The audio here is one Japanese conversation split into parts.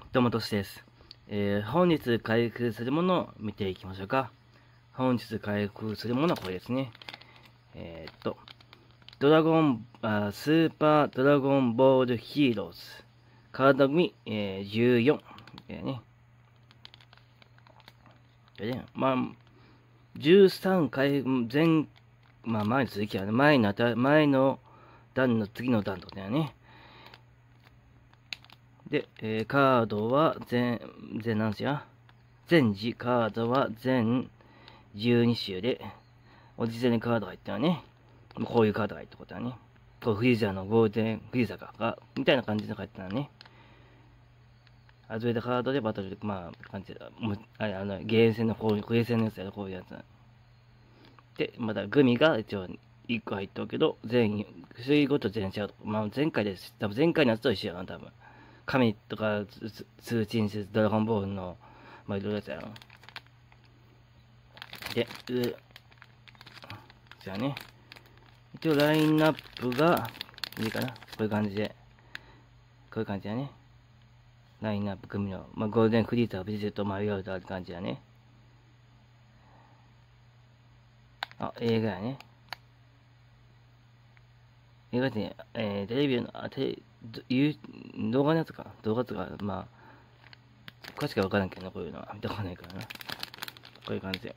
どうも、としです。本日開封するものを見ていきましょうか。本日開封するものはこれですね。ドラゴン、スーパードラゴンボールヒーローズ。カード組、14。ね。で、13回、前の続きはね、前の段の次の段とかだよね。で、カードは何種や全時カードは全12種で、オリジナルカードが入ったよね。こういうカードが入ったことはね。こうフリーザーのゴールデンフリーザーが、みたいな感じで入ったのね。外れたカードでバトルで、感じで、ゲーム戦のこういう、ゲー戦のやつやろ、こういうやつ。で、まだグミが一応1個入っとるけど、種類ごと全然違う。前回のやつと一緒やな、多分。神とか通知にドラゴンボールの、いろいろやつやろ。で、じゃあね。一応ラインナップが、いいかな。こういう感じで。こういう感じだね。ラインナップ組の、ゴールデンフリーザー、ビジェット、マリオールとある感じだね。映画やね。映画ってね、テレビの、動画のやつか。動画とか、詳しくはわからんけどな、こういうのは。見たことないからな。こういう感じで。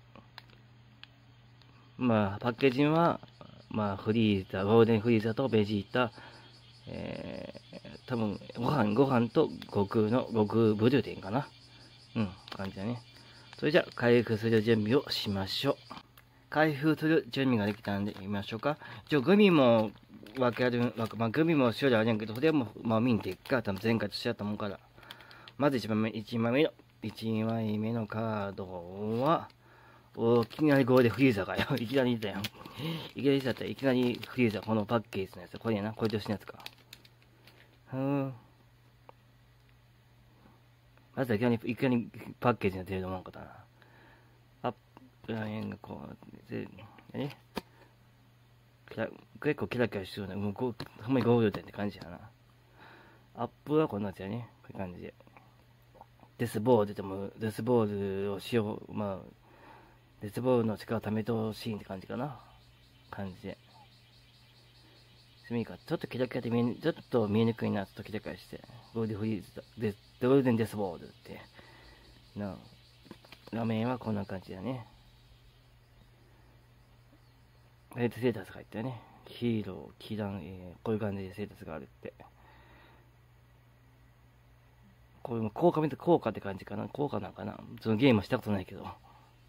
パッケージは、フリーザ、ゴールデンフリーザとベジータ、多分、ご飯と悟空ブルーでいいんかな。感じだね。それじゃあ、開封する準備をしましょう。開封する準備ができたんで、見ましょうか。一応、グミもグミも塩であるんやけど、それも、見んていっか。多分前回と一緒やったもんから。まず1枚目のカードは、いきなりこれでフリーザーかよ。いきなり出たやん。いきなりフリーザー、このパッケージのやつ。これやな。これと一緒のやつか。まずはいきなりパッケージが出ると思うかったな。アップラインがこう、結構キラキラしてるような、ほんまにゴールデンって感じやな。アップはこんなやつやね。こういう感じで。デスボールをしよう。デスボールの力を貯めてほしいって感じかな。感じで。ちょっとキラキラでちょっと見えにくいな。ちょっとキラキラして。ゴールデンフリーズ、ゴールデンデスボールって。画面はこんな感じだね。セータスが入ったよね。ヒーロー、騎団、こういう感じでセータスがあるって。こういう効果って感じかな。効果なんかな。そのゲームはしたことないけど。こ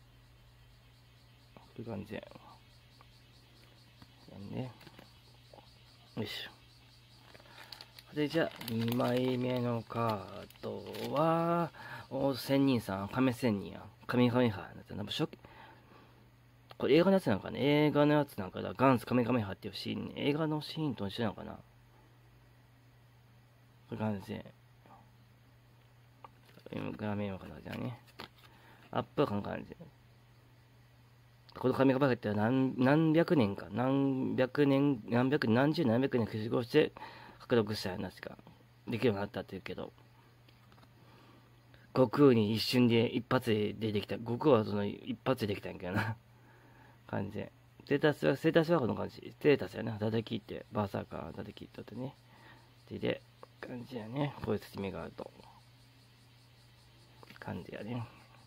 ういう感じで。ね。よいしょ。で、じゃあ、2枚目のカードは、仙人さん、亀仙人や。神々派のやつ。これ映画のやつなんかね。映画のやつなんかだ。元祖神々派っていうシーン、ね、映画のシーンと一緒なのかな。こういう感じで。画面はこんな感じだね。アップはこんな感じで。この神々派って何百年、何十何百年繰り越して獲得した話ができるようになったっていうけど、悟空に一瞬で一発で出てきた。悟空はその一発でできたんやけどな。感じで。ステータスはこの感じ。ステータスやな。叩きって、バーサーカー叩きってってね。で、感じやね。こういう説明があると。感じやね。よ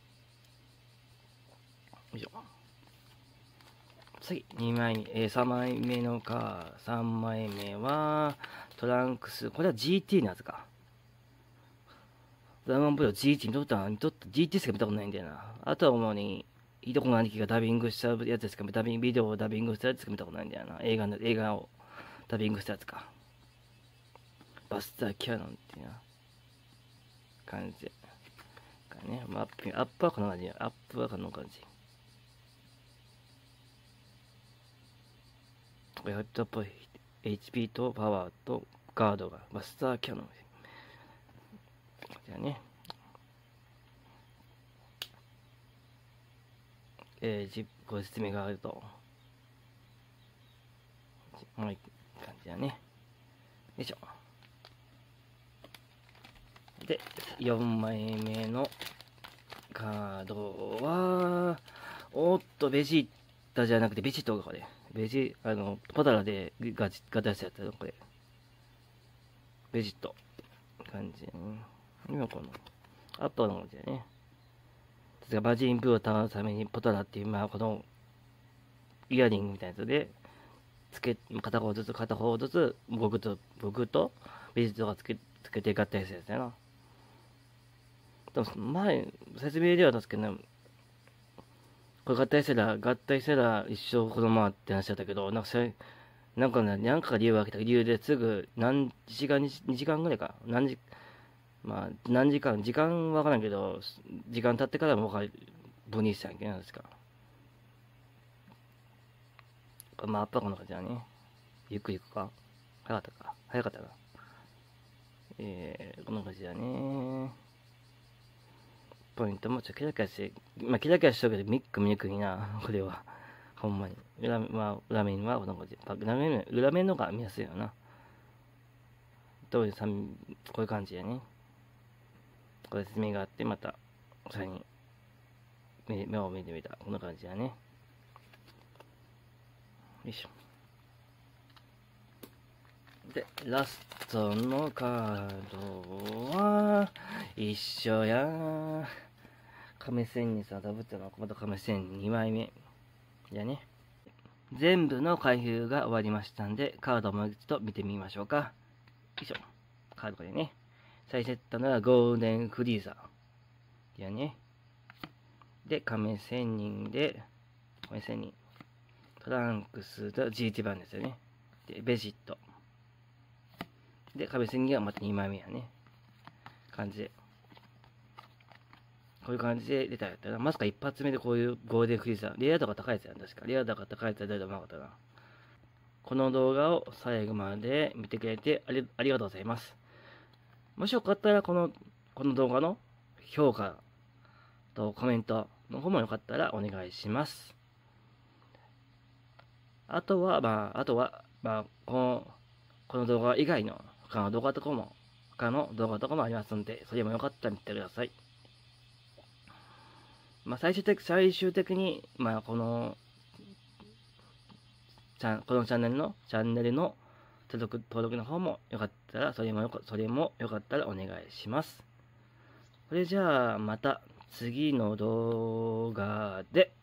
いしょ。次、3枚目の3枚目は、トランクス。これは GT のやつか。ドラゴンボール GT にとって GT しか見たことないんだよな。あとは主に、いとこの兄貴がダビングしたやつしかビデオをダビングしたやつしか見たことないんだよな。映画をダビングしたやつか。バスターキャノンっていうな感じで。ね、アップはこの感じ。アップはこの感じ。やっとっぽい HP とパワーとガードがバスターキャノン。じゃあね。ご説明があると。感じだね。よいしょ。 で、4枚目のカードは、おっと、ベジータじゃなくて、ベジットがこれ。ポタラでガタしたやつだよ、これ。ベジット。感じだね。今この、あとの感じだね。マジンブーを倒すために、ポタラっていう、この、イヤリングみたいなやつで、片方ずつ、僕とベジットがつけて合体するやつだな。でも前、説明では確かね、これ合体したら一生このままって話だったけど、なんか理由が来た理由ですぐ、2時間ぐらいか。時間わからんけど、時間経ってからも分離したんやけど、ですか。やっぱこんな感じだね。ゆっくり行くか。早かったな。こんな感じだね。ポイントもキラキラして、キラキラしとるけど、見にくいな、これは。ほんまに。裏面はこんな感じ。裏面の方が見やすいよな。こういう感じやね。これ説明があって、また、さらに、目を見てみた。こんな感じやね。よいしょ。で、ラストのカードは、一緒やー。亀仙人さん、ダブったのは、また亀仙人2枚目。じゃあね。全部の開封が終わりましたんで、カードをもう一度見てみましょうか。よいしょ。カードこれね。最初やったのはゴールデンフリーザー。じゃあね。で、亀仙人で、トランクスと GT 版ですよね。で、ベジット。で、亀仙人がまた2枚目やね。こういう感じで出たやったら、まさか一発目でこういうゴールデンフリーザー。レア度が高いやつやん、確か。レア度が高いやつは誰でもなかったな。この動画を最後まで見てくれてありがとうございます。もしよかったら、この動画の評価とコメントの方もよかったらお願いします。あとは、この動画以外の他の動画とかもありますので、それもよかったら見てください。最終的に、このチャンネルの登録の方もよかったら、それもよかったらお願いします。それじゃあ、また次の動画で。